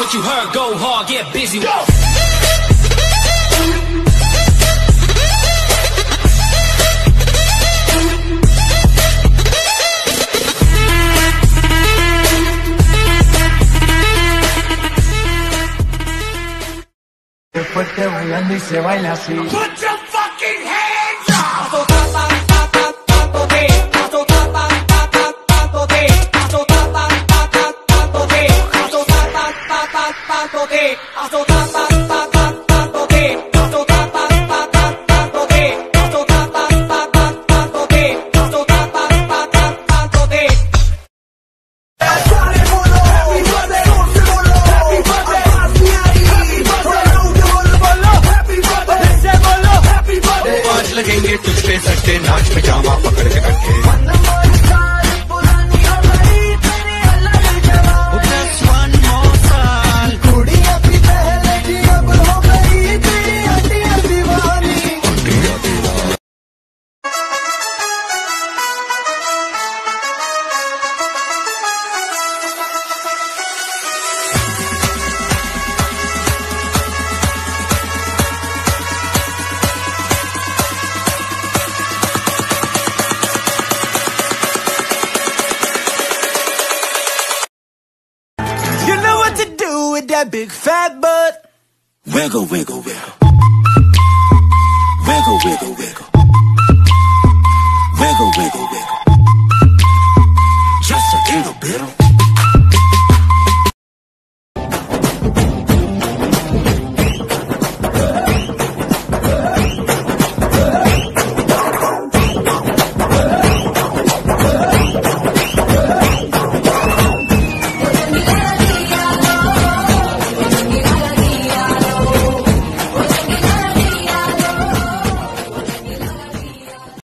what you heard, go hard, get busy. Go! Después te bailando y se baila así. Put your fucking hands up! लगेंगे तुझ पे सट्टे नाच में जामा पकड़ के रखे that big fat butt. Wiggle, wiggle, wiggle. Wiggle, wiggle, wiggle. Wiggle, wiggle, wiggle. Just a little bit.